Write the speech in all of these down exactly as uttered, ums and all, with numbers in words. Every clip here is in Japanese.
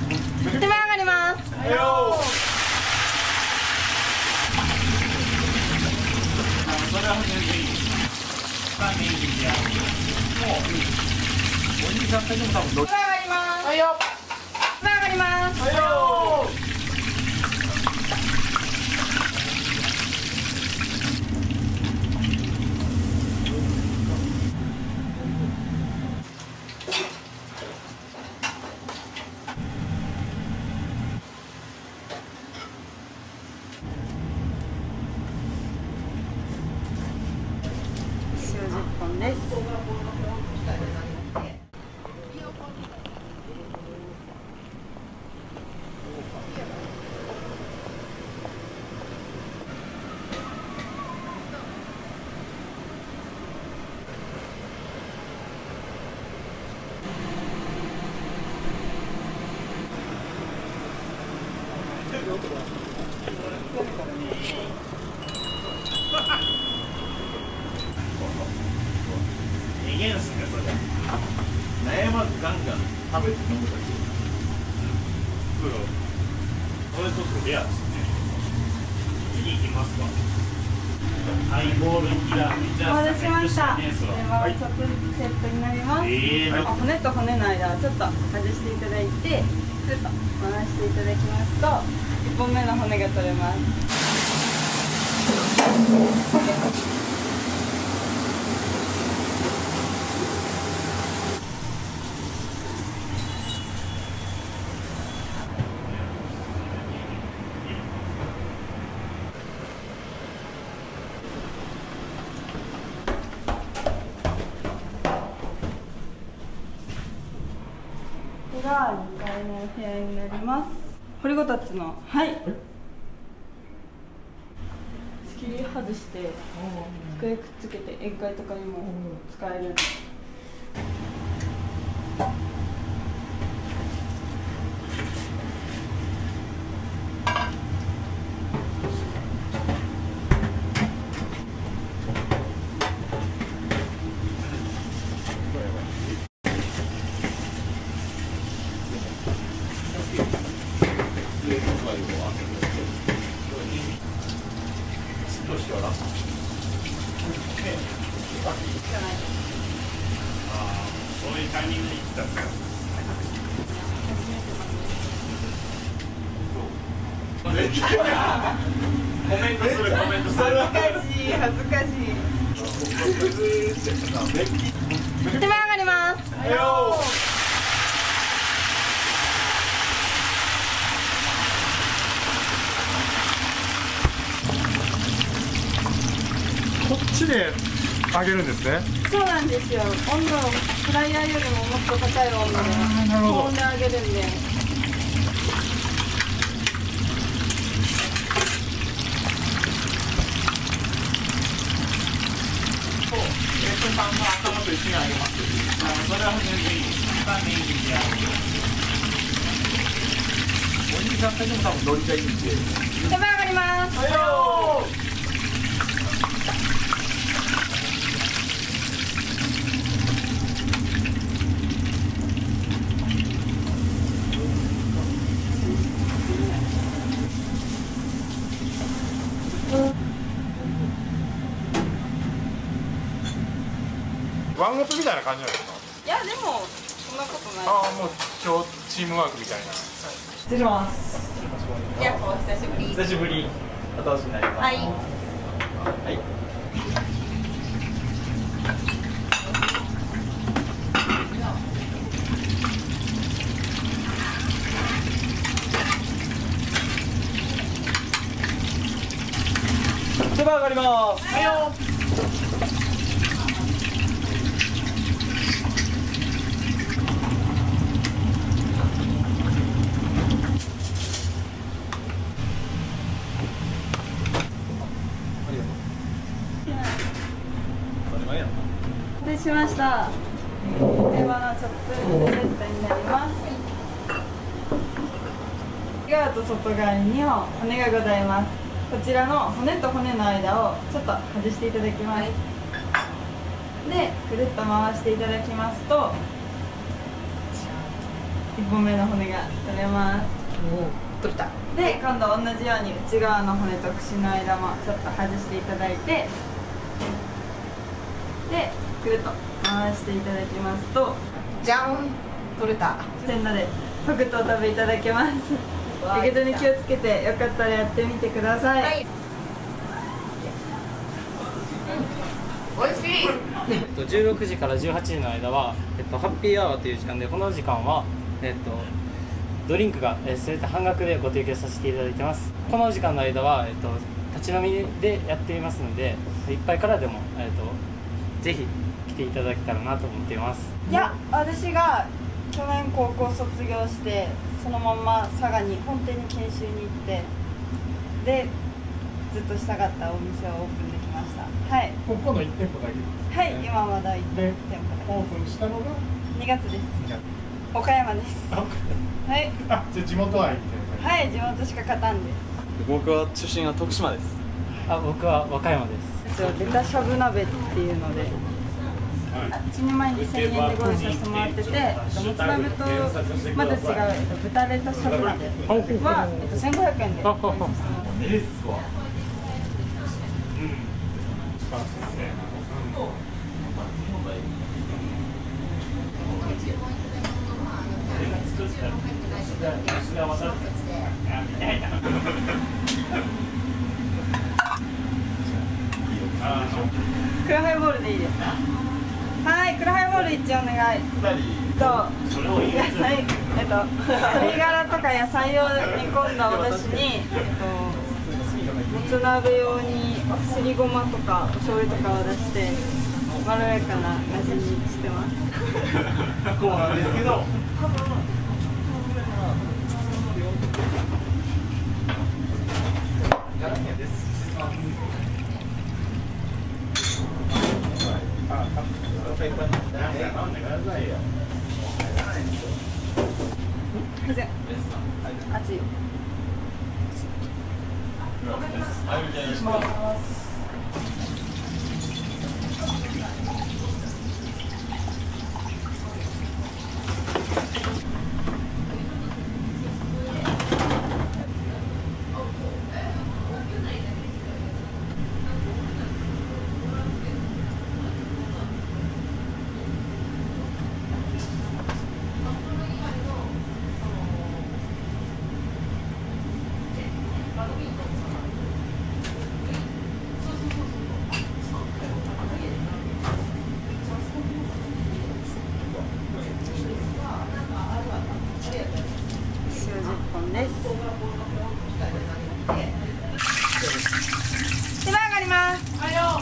手前上がります。 はいよ。それは全然いい。さんにんでやる。もうお兄さんたちも多分どっち。 手前上がります。 はいよ。 手前上がります。 はいよ。 塩じゅっぽんです。 逃げんすねそれ。悩まずガンガン食べて飲むだけ。プロ。これちょっとレアですね。次行きますか。ハイボールキラーじゃあお待たせしました。 セではちょっとセットになります。 えー、 骨と骨の間をちょっと外していただいて、ちょっと回していただきますと、いっぽんめの骨が取れます。これがにかいめの部屋になります。掘りごたつの、はい。仕切り外して机くっつけて宴会とかにも使える。 どうしような。ね。ああ、そういうタイミングで行ったんだ。コメントするコメントする。 恥ずかしい恥ずかしい。手前上がります。 はいよ。 こっちで上げるんですね。 そうなんですよ。温度フライヤーよりももっと高い温度でなるほど高温で上げるんで。 レッドさんの頭と一緒にあげます。あのそれは全然いい。さんにんでやる。お兄さんたちも多分乗りがいいんで。 手前上がります。 はいよ。 ワンオペみたいな感じなんですか。 いやでもそんなことない。 ああ、もう超チームワークみたいな。 失礼します。いや、お久しぶり。 久しぶり。後押しになります。 はい。 はい。手羽上がります。はいよ。 お待たせしました。手羽のチョップセットになります。内側と外側ににほん骨がございます。こちらの骨と骨の間をちょっと外していただきます。で、くるっと回していただきますと、 いっぽんめの骨が取れます。 取れた。 で今度同じように内側の骨と串の間もちょっと外していただいて、でくるっと回していただきますと、 じゃん、取れた。 せんなでパクッとお食べいただけます。やけどに気をつけて、よかったらやってみてください。はい、 おいしい。 えっと、じゅうろくじからじゅうはちじの間は、えっと、ハッピーアワーという時間で、この時間は、えっと、ドリンクが、えー、全て半額でご提供させていただいてます。この時間の間は、えっと、立ち飲みでやっていますので、いっぱいからでも、えっと、ぜひ来ていただけたらなと思っています。 いや、私が去年高校卒業して、そのまんま佐賀に本店に研修に行って、でずっとしたかったお店をオープンできました。はい、 ここのいってんぽだけ。 はい、今まだいってんぽだけオープンしたのがにがつです。岡山です。 あ、 はい、 あ、じゃあ地元愛みたいな。 はい、地元しか勝たんです。 僕は出身は徳島です。 あ、僕は和歌山です。 レタしゃぶ鍋っていうので、いちにんまえにせんえんでご用意させてもらってて、もつ鍋とまた違う、えっと、豚レタしゃぶ鍋は、えっと、せんごひゃくえんでご用意させてもらってます。黒ハイボールでいいですか？はい、黒ハイボールいちお願い。と、野菜、えっと、鶏ガラとか野菜を煮込んだお出汁に、えっと、もつ鍋用にすりごまとかお醤油とかを出してまろやかな味にしてます。 こうなんですけど。 熱いよ。手前上がります。はいよ。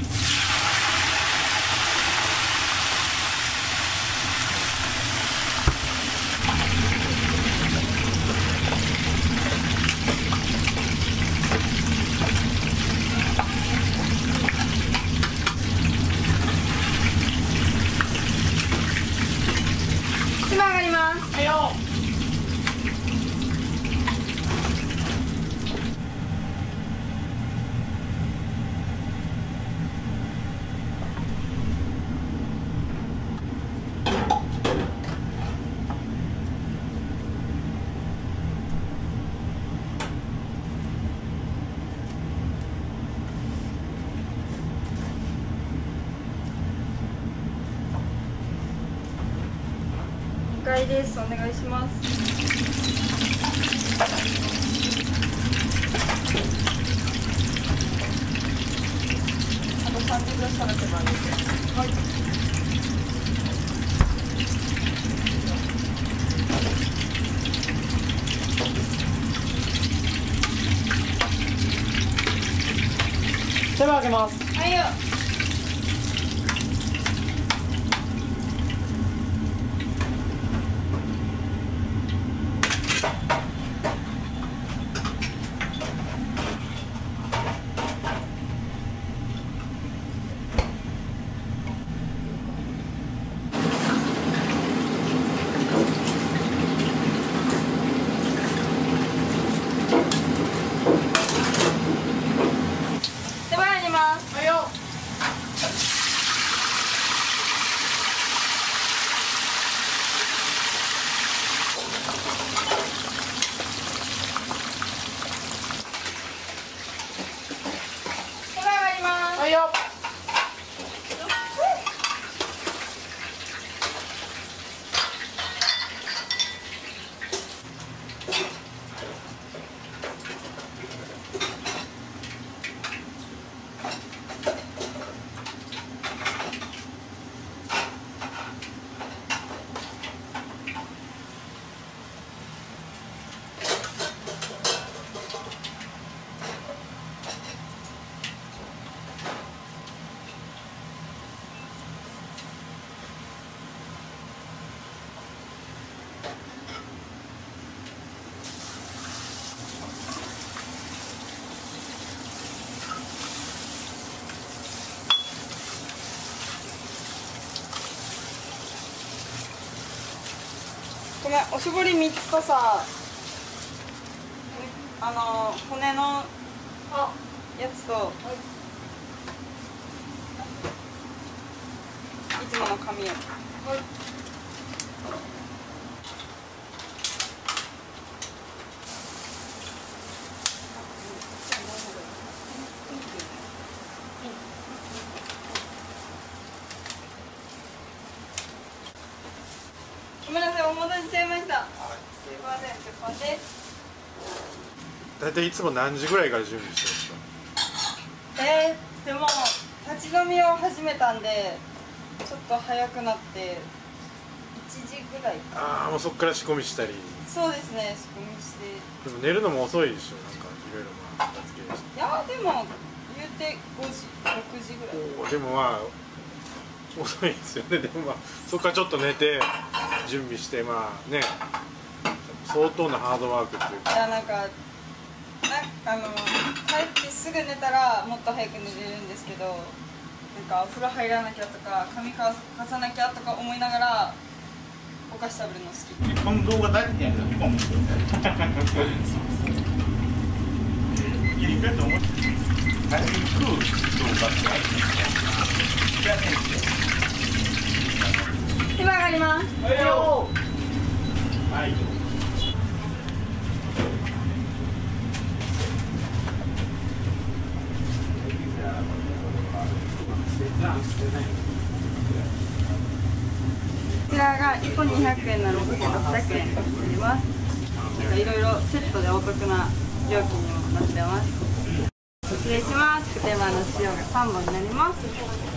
手前上がります。はいよ。了解です。お願いします。あとさんじゅうびょうしたら手番です。はい。 手羽開けます。 はいよ。手羽やります。はいよ。 ごめん、おしぼりみっつとさ、あの骨のやつと、いつもの紙を。ごめんなさい、お待たせしちゃいました。すいません、出版です。 大体いつも何時ぐらいから準備してるんですか？ えー、でも立ち飲みを始めたんでちょっと早くなっていちじぐらいか。 ああ、もうそっから仕込みしたり。 そうですね、仕込みして。 でも寝るのも遅いでしょ、なんかいろいろまあ片付けるし。 いやでも言うてごじろくじぐらい。 おー、でもまあ遅いですよね。でもまあそっからちょっと寝て準備してまあね、相当なハードワークっていうか。 いやなんかなあの帰ってすぐ寝たらもっと早く寝れるんですけど、なんかお風呂入らなきゃとか髪かかさなきゃとか思いながらお菓子食べるの好き。 この動画大事やから今もいや意外と思って最近食う動画ってある今上がります。 はいよはい。 こちらがいっぽんにひゃくえんなのでろっぴゃくえんになります。いろいろセットでお得な料金にもなってます。失礼します。クテマの塩がさんぼんになります。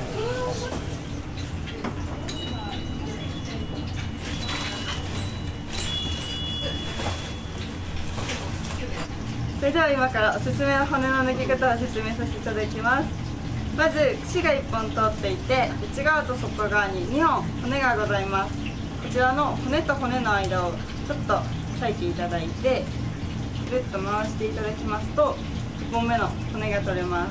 それでは今からおすすめの骨の抜き方を説明させていただきます。まず串がいっぽん通っていて、内側と外側ににほん骨がございます。こちらの骨と骨の間をちょっと裂いていただいて、ぐるっと回していただきますといっぽんめの骨が取れます。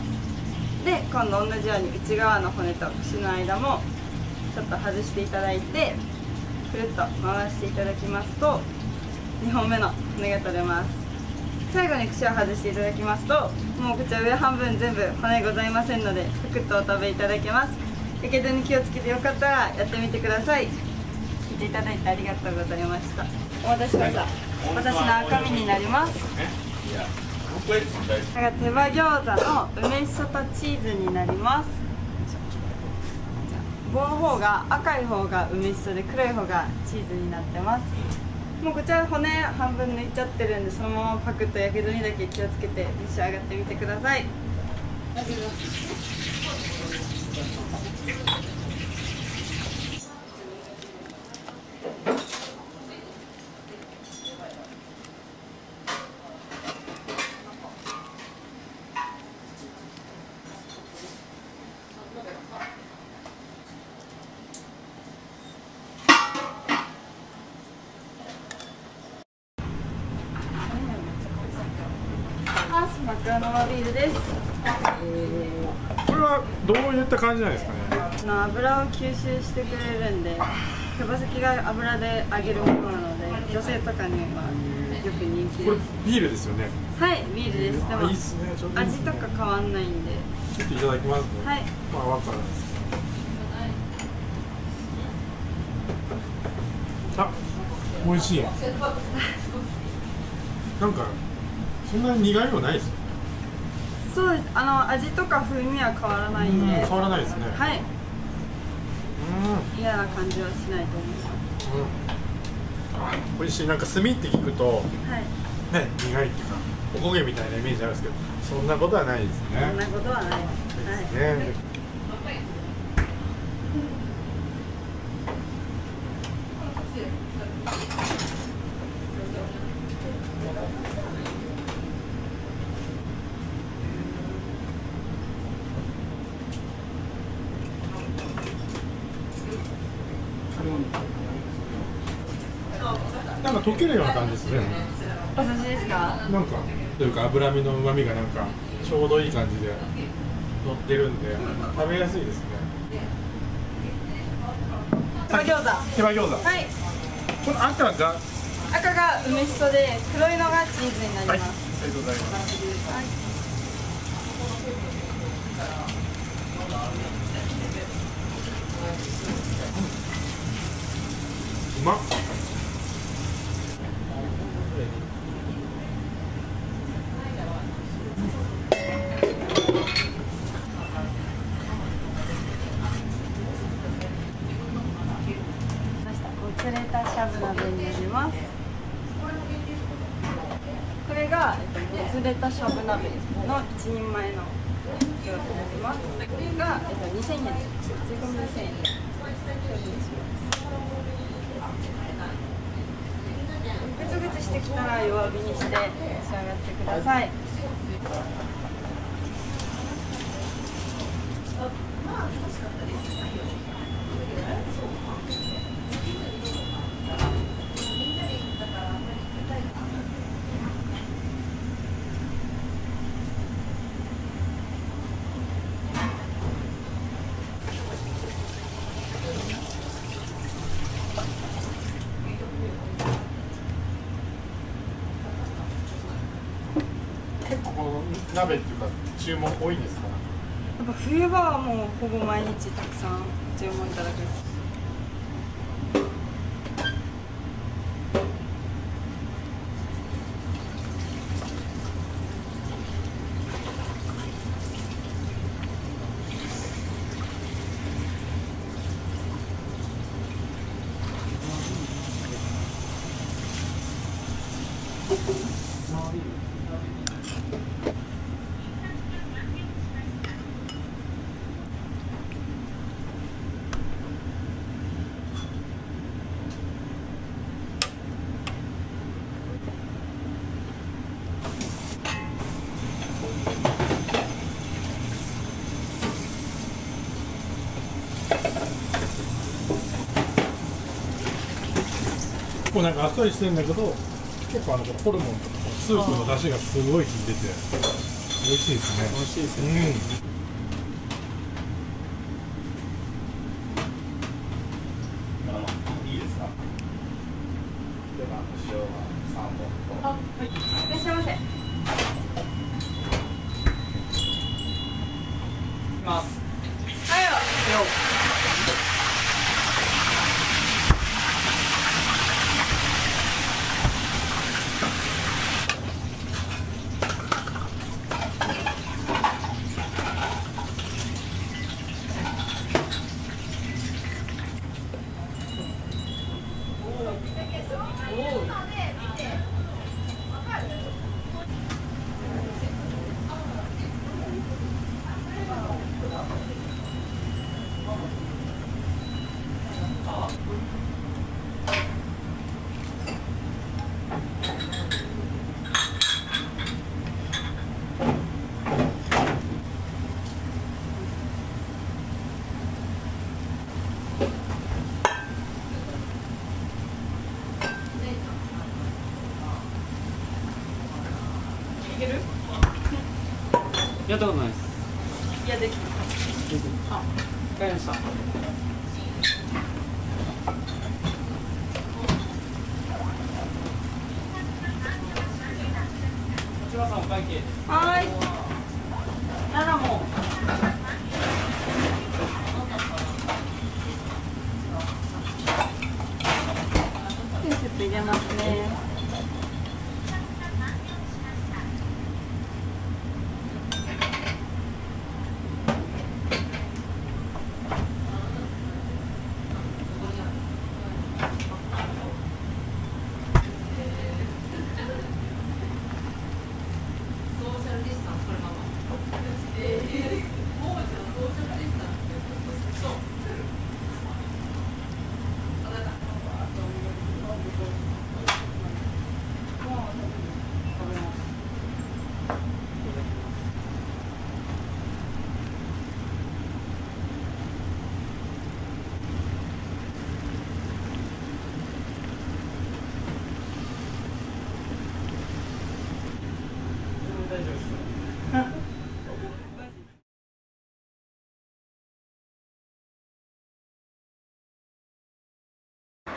で今度同じように内側の骨と串の間もちょっと外していただいて、くるっと回していただきますとにほんめの骨が取れます。最後に串を外していただきますと、もうこちら上半分全部骨ございませんのでサクッとお食べいただけます。やけどに気をつけてよかったらやってみてください。聞いていただいてありがとうございました。お待たせしました。私の赤身になります。これが手羽餃子の梅しそとチーズになります。棒の方が赤い方が梅しそで黒い方がチーズになってます。もうこちら骨半分抜いちゃってるんで、そのままパクッとやけどにだけ気をつけて召し上がってみてください。マクアノマビールです。 これはどういった感じなんですかね。 あの油を吸収してくれるんで、手羽先が油で揚げるものなので、女性とかにはよく人気これです。 ビールですよね。 はい、ビールです。でもあいいっすね。ちょっと味とか変わんないんで。 ちょっといただきますね。 はい。 まあわからないです。あ、美味しい。なんかそんなに苦いもないですよ。 そうです。あの味とか風味は変わらないんで。 変わらないですね。 はい。 うん。 嫌な感じはしないと思います。 うん。あ、美味しい。なんか炭って聞くと、 はい。 ね、苦いっていうかおこげみたいなイメージあるんですけど、そんなことはないですね。 そんなことはないです。はい。 ね。なんか溶けるような感じですね。 お寿司ですか？ なんかというか脂身の旨味がなんかちょうどいい感じで乗ってるんで食べやすいですね。 手羽餃子。 手羽餃子。 はい。 この赤が赤が梅しそで黒いのがチーズになります。 はい、ありがとうございます。 はい、 うまっ。 もつれたしゃぶ鍋になります。これが、えっと、もつれたしゃぶ鍋の一人前の量になります。これが、えっと、にせんえんです。税込みにせんえんで。グツグツしてきたら弱火にして召し上がってください。 結構この鍋っていうか注文多いんですか？ やっぱ冬場はもうほぼ毎日たくさん注文いただけます。 結構なんかあっさりしてるんだけど、結構あのホルモンとかスープの出汁がすごい効いてて美味しいですね。 美味しいですね。 いいですか？では塩はさんぼんと。 あ、はい。いらっしゃいませ。 いきます。 はいよ。 やったことないです。 いや、できます。 あ、わかりました。千葉さんお会計。 はーい。ならもう。スープ入れますね。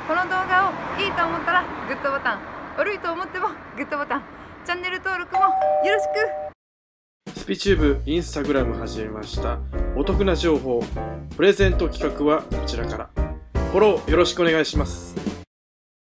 この動画をいいと思ったらグッドボタン、悪いと思ってもグッドボタン、チャンネル登録もよろしく。 スピチューブインスタグラム始めました。お得な情報、プレゼント企画はこちらから。フォローよろしくお願いします。